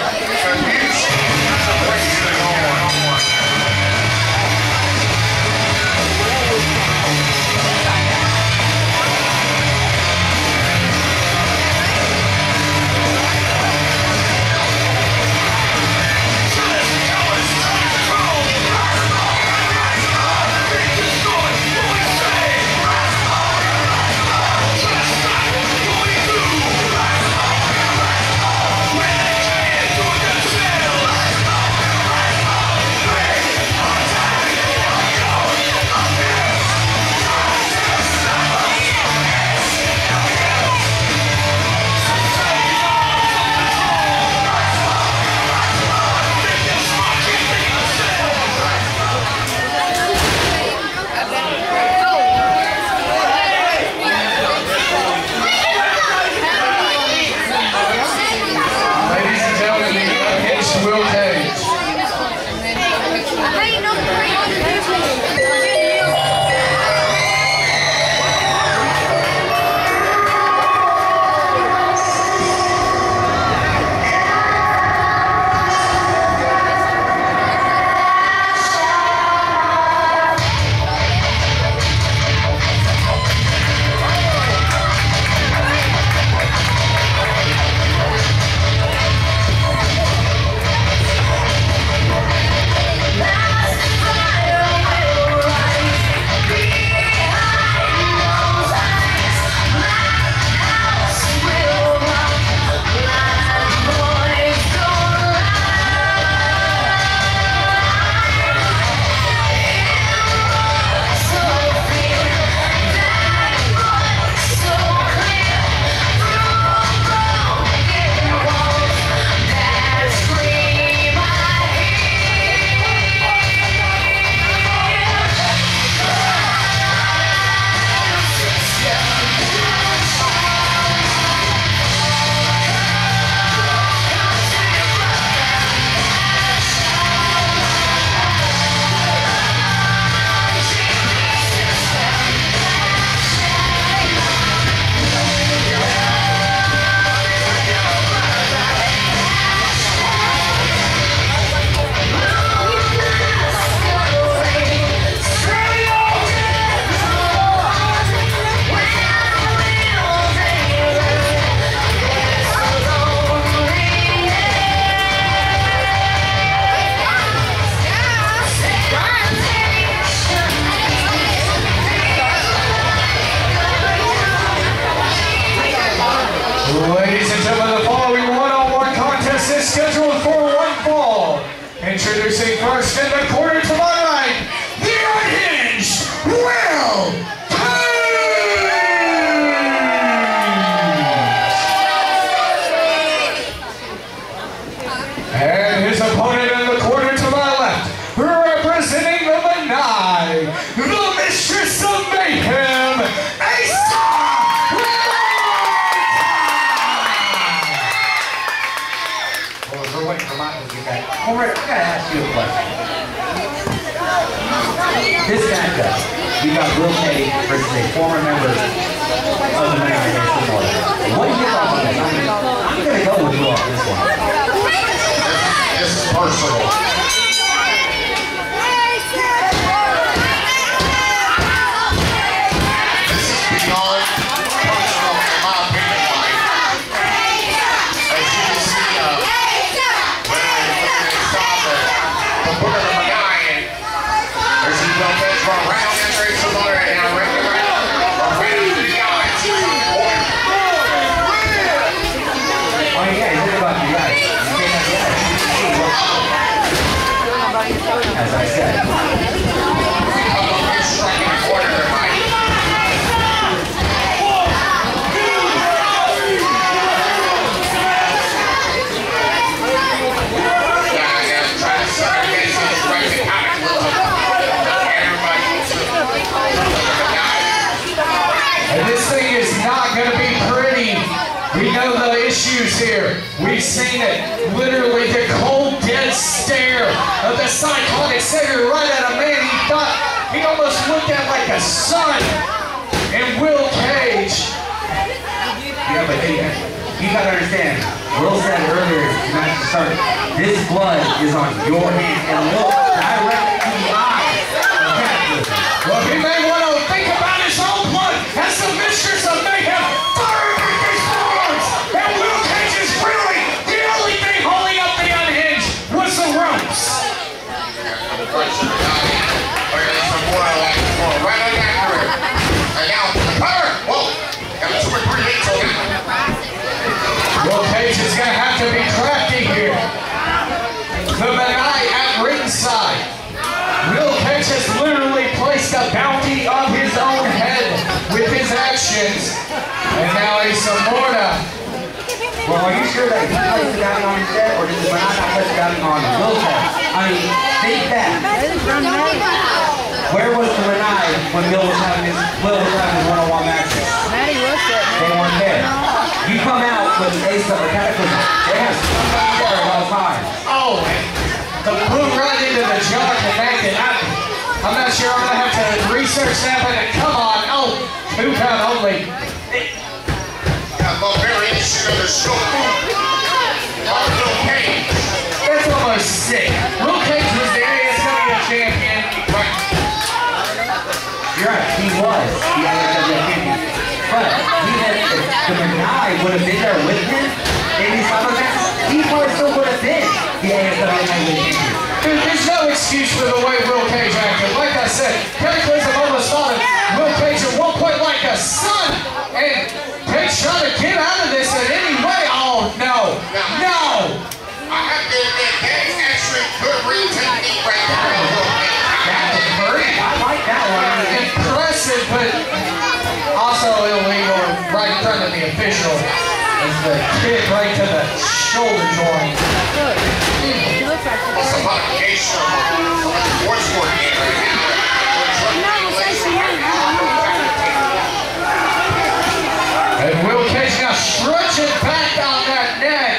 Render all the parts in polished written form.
Ladies and gentlemen, the following one-on-one contest is scheduled for one fall. Introducing first in the corner to my right, the unhinged Will Page! And his opponent in the corner to my left, representing the Benign, the Mistress of Mayhem, Morta, I gotta ask you a question. This matchup, you got Will Page versus a former member of the Benign against Morta. What do you think about this? I'm gonna go with you on this one. This is personal. This is beyond personal, in my opinion. As you can see, the book of the Benign, there's a little bit for a round and there's some other and a ring around the Benign. Oh yeah, you think about you guys. As I said. Striking a corner there, Mike. And this thing is not going to be pretty. We know the issues here. We've seen it. Literally the cold, dead stare of the cyclonic savior right at a man he thought he almost looked at like a son. And Will Page. Yeah, but you gotta understand. Will said earlier, Sir, this blood is on your hands and look directly to the eyes of Cataclysm. Well, he may want to think about his own blood as the mistress of mayhem firing with his arms. And Will Cage is really the only thing holding up the unhinged was the ropes. Will Cage is going to have to be crafty here. The Manai at ringside. Will Cage has literally placed a bounty on his own head with his actions. And now he's a Morta. Well, are you sure that he placed the bounty on his head, or did the Manai not place the bounty on Will Cage? I mean, think that. Where was the Manai when Will was having his one-on-one matches? They weren't there. You come out with Ace of the Cataclysm. They have somebody there at all times. Oh, the blew right into the jar connected. I'm not sure I'm going to have to research that, but come on. Oh, 2 count only. Variation of the show. Will Cage. That's almost sick. Will Cage was the ASWF champion. Right. You're right, he was the ASWF champion. But the Manai would have been there with him in these other matches. He probably still would have been the ASWF champion. Dude, there's no excuse for the way Will Cage acted. Like I said, Cataclysm almost thought of Will Cage at one point like a son. And Cage trying to get out of this in any way. Oh, no. No. I have to admit, that is actually good ring technique right there. That was hurt. I like that one. Impressive, but also illegal right in front of the official. As the kick right to the shoulder joint. It's a modification of a sports sport game right now. And Will Cage now stretching back on that neck.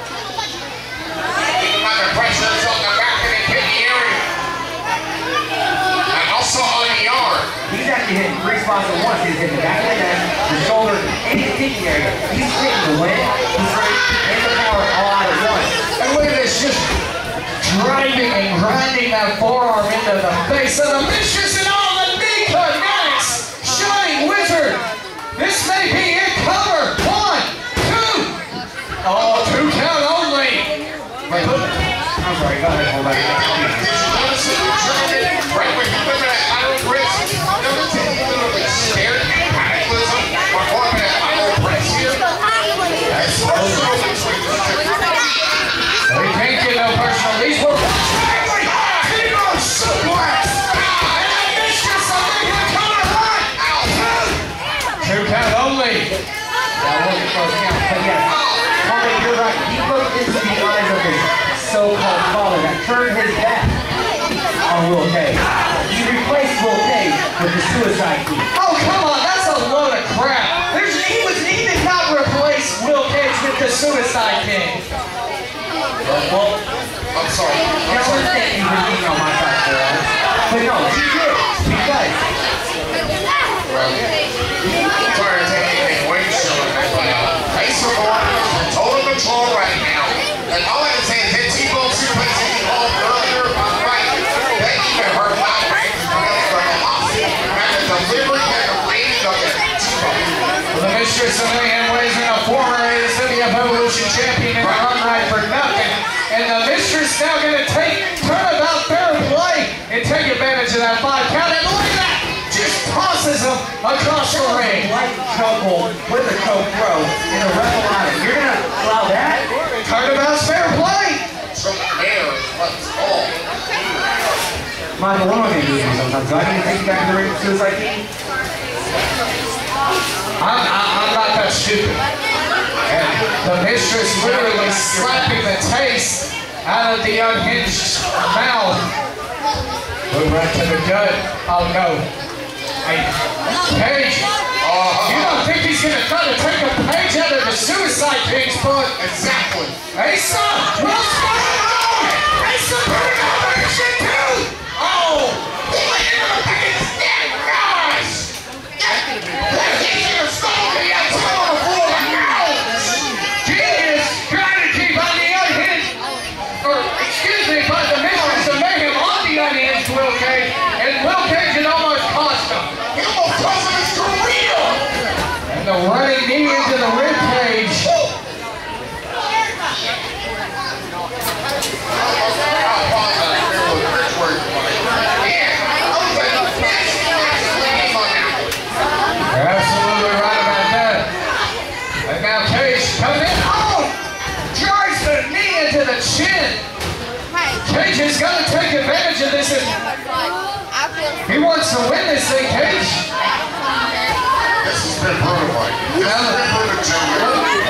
Under pressure, it's on the back of the kidney area. And also on the arm. He's actually hitting 3 spots at once. He's hitting the back of the neck, the shoulder, and the kidney area. He's hitting the wind, he's hitting the power all out at once. And look at this, just driving and grinding that forearm into the face of the mistress and all the knee connects. Shining Wizard. This may be it. Cover. 1, 2. Oh, 2 count only. Wait, I'm sorry, go ahead, hold on. Right when you look at that lateral press, notice that he literally stared at Cataclysm or going at that lateral press here. That's personal between the two. We can't get no personal. These were family. Hero suplex. And the mistress of the cover run. 2 count only. That wasn't close count, but yes. Harvey, you're right. He looked into the eyes of his so-called father that turned his back on Will Cage. He replaced Will Cage with the Suicide King. Oh, come on. That's a load of crap. He did not replace Will Cage with the Suicide King. Well, I'm sorry. there was things you were being on my side for us. But no, he did. Because I'm sorry to take anything away from him, but Ace of Morta is in total control right now. And all I can say is that T-Bone suplexes he called earlier about right. That even hurt my brain because of the velocity and the delivery and the range of it. Well, the mistress of mayhem weighs in a former ASWF Evolution champion in the run right for nothing. And the mistress now going to take turnabout fair play and take advantage of that 5 count. And look at that! Just tosses him across the ring. light chokehold with a choke throw in the ref allowed it. You're going to allow that? Turnabout's fair play. So there is what's called. Michael, what am I going to do with you sometimes? Do I need to take you back to the ring to Suicide King? I'm not that stupid. And the mistress literally slapping the taste out of the unhinged mouth. Move right to the gut. Oh no. Hey, Cage. You don't think he's going to try to take a page out of the Suicide King's book? Exactly. Hey, son! What's going on? Hey, son! Putting on that shit too! Oh! Look at him against that gosh! Genius! Trying to keep on the unhinged right to the chin. Cage has got to take advantage of this. He wants to win this thing, Cage. This has been brutal, Mike. This has been brutal, Junior.